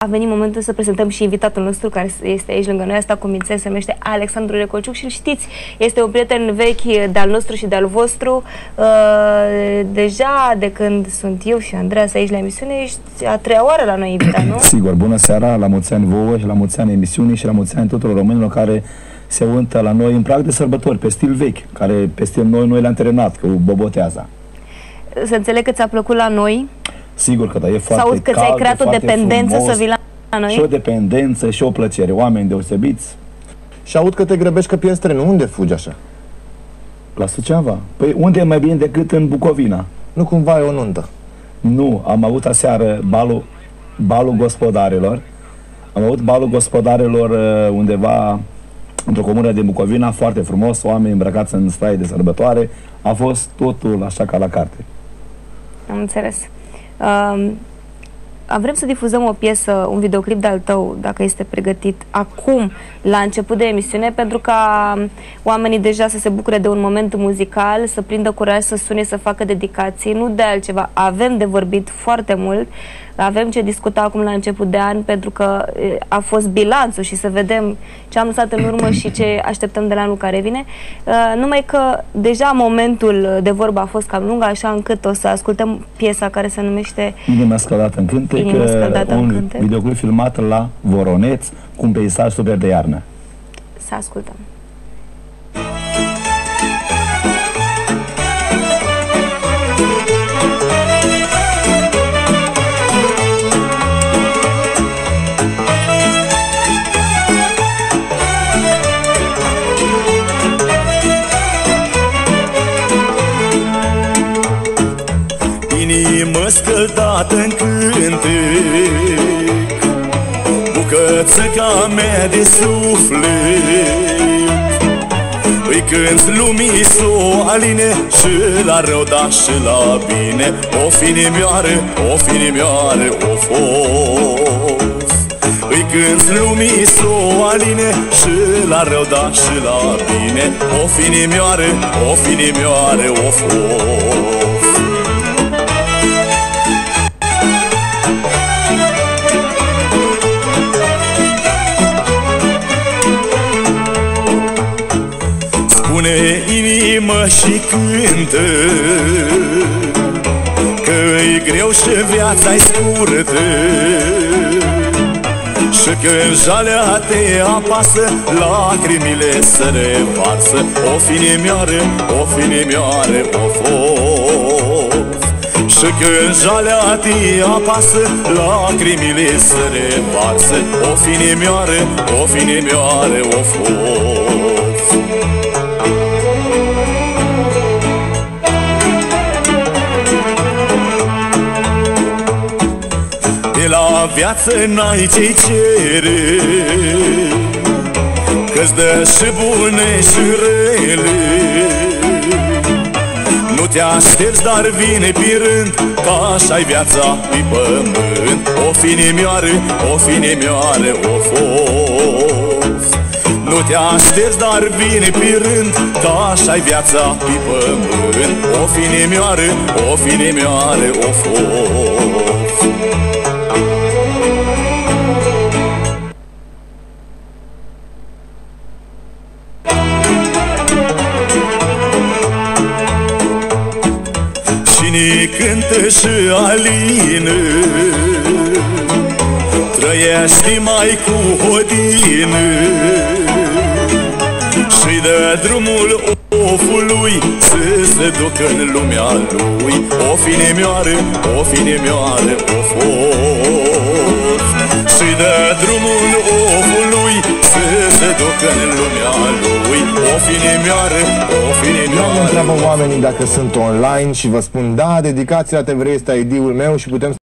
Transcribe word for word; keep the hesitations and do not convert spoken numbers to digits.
a venit momentul să prezentăm și invitatul nostru care este aici lângă noi, asta cu mințe, se numește Alexandru Răcolciuc și îl știți, este un prieten vechi de-al nostru și de-al vostru. Uh, deja de când sunt eu și Andreas aici la emisiune, ești a treia oară la noi invitat, nu? Sigur, bună seara, la mulți ani vouă și la mulți ani emisiunii și la mulți ani tuturor românilor care se uită la noi în prag de sărbători, pe stil vechi, care pe stil noi, noi le-am terminat, cu boboteaza. Să înțeleg că ți-a plăcut la noi? Sigur că da, e foarte Sau că ți-ai creat o dependență frumos, să vii la noi? Și o dependență și o plăcere, oameni deosebiți. Și aud că te grăbești că pierzi trenul. Unde fugi așa? La Suceava. Păi unde e mai bine decât în Bucovina? Nu cumva e o nuntă? Nu, am avut aseară balul, balul gospodarilor. Am avut balul gospodarilor undeva într-o comună din Bucovina, foarte frumos, oameni îmbrăcați în straie de sărbătoare. A fost totul așa ca la carte. Am înțeles. Uh, vrem să difuzăm o piesă, un videoclip de-al tău, dacă este pregătit, acum, la început de emisiune, pentru ca oamenii deja să se bucure de un moment muzical, să prindă curaj, să sune, să facă dedicații, nu de altceva. Avem de vorbit foarte mult, avem ce discuta acum la început de an, pentru că a fost bilanțul și să vedem ce am lăsat în urmă și ce așteptăm de la anul care vine. Uh, numai că deja momentul de vorbă a fost cam lung, așa încât o să ascultăm piesa care se numește Inima scăldată în cântec, un cântec. Videoclip filmat la Voroneț cu un peisaj super de iarnă. Să ascultăm. Inimă scăldată în cântec, bucățica mea de suflet, îi cânti lumii s-o aline și la rău, da și la bine. O finimioară, o finimioară, o fos. Îi cânti lumii s-o aline și la rău, da și la bine. O finimioară, o finimioară, o fos. Spune inimă și cântă că-i greu și viața-i scurtă și când jalea te apasă, lacrimile se revarsă. O finimioară, o finimioară, o fost. Și când jalea te apasă, lacrimile se revarsă. O finimioară, o finimioară, o fost. De la viață n-ai ce-i cere, că-ți dă și bune și rele. Nu te aștepți, dar vine pe rând, că așa-i viața pe pământ. O finimioară, o finimioară, o fost. Nu te aștepți, dar vine pe rând, că așa-i viața pe pământ. O finimioară, o finimioară, o fost. Cine cântă și alină, trăiește mai cu hodină și dă drumul ofului să se ducă în lumea lui. O finimioară, o finimioară, o fost. Și dă drumul ofului să se ducă în lumea lui. O finimioară, o finimioară. Eu întreabă oamenii dacă sunt online și vă spun da, dedicația la T V R este I D-ul meu și putem